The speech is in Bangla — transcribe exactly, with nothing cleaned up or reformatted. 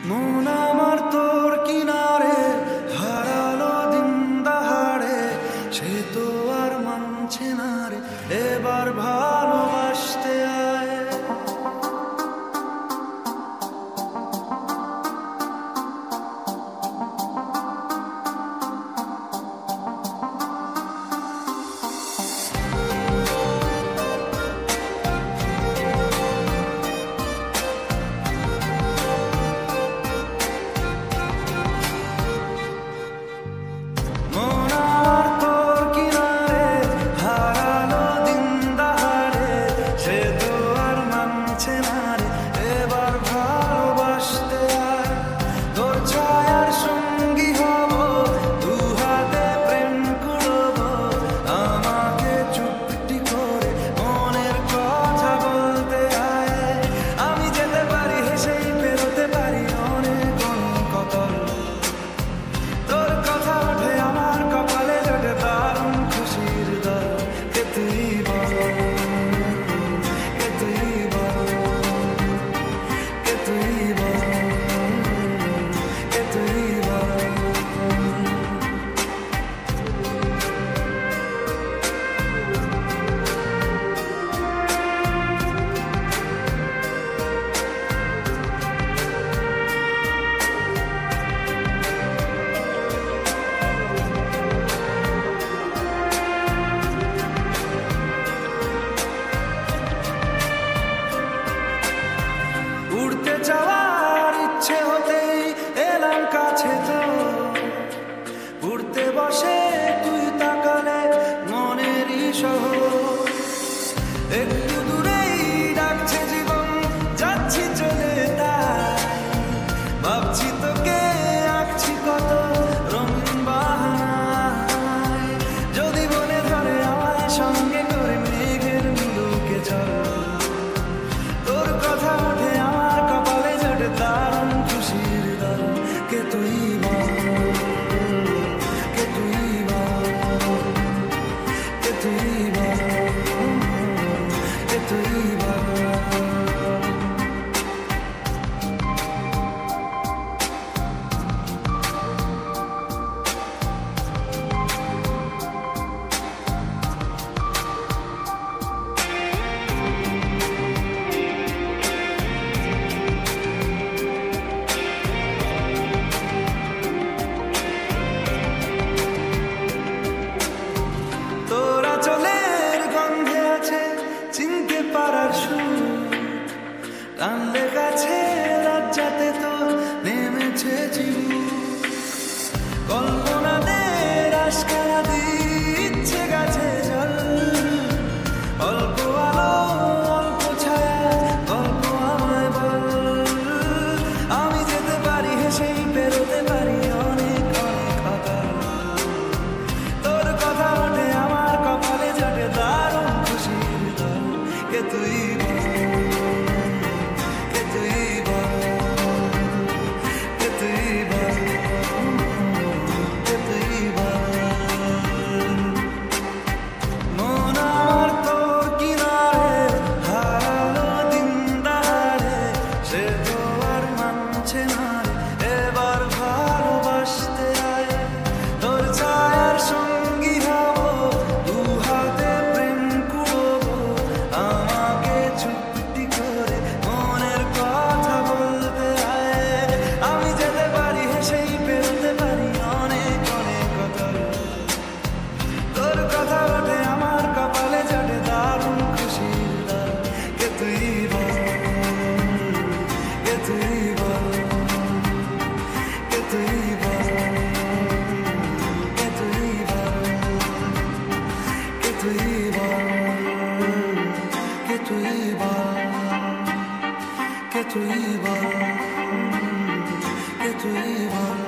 মন আমার তোর কিনারে হারালো দিন দাহাড়ে, সে তো আর মানছে না রে এবার ভালোবাসতে আয়। যাওয়ার ইচ্ছে হতেই এলাম কাছে, তো উড়তে বসে তুই তাকালে মনেরই শহর। একটু দূরেই ডাকছে জীবন, যাচ্ছি চলে তাই ভাবছি তোকে আঁকছি কত রঙিন বাহানায়। যদি মনে ধরে আমায় সঙ্গে করে মেঘের মুলুকে চল, তোর কথা ওঠে আমার কপালে জোটে দারুণ খুশির দল। কে তুই বল, কে তুই বল, কে তুই বল, কে তুই বল। চিনতে পারার সুর টানলে কাছে লজ্জাতে তো নেমেছে জীবন। কল্পনাদের আশকারা দিচ্ছে গাছে জল, অল্প আলো অল্প ছায়া গল্প আমায় বল। আমি যেতে পারি হেসেই বেরোতে পারি অনেক অনেক কথা, তোর কথা ওঠে আমার কপালে জোটে দারুণ খুশির দল। কে তুই বল, কে তুই বল, কে তুই বল, কে তুই বল। মন আমার তোর কিনারে হারালো দিন দাহাড়ে, সে তো আর মানছে না এবার ভালোবাসতে আয়। তোর ছায়ার সঙ্গী হব, দু হাতে প্রেম কুড়বো, আমাকে চুপটি করে মনের কথা বলতে আয়। আমি যেতে পারি হেসেই বেরোতে পারি অনেক অনেক কথা, তোর কথা ওঠে আমার কপালে জোটে দারুণ খুশির দল। কে তুই বল, কে তুই বল, কে তুই বল, কে তুই বল, কে তুই বল, কে তুই বল, কে তুই বল, কে তুই বল।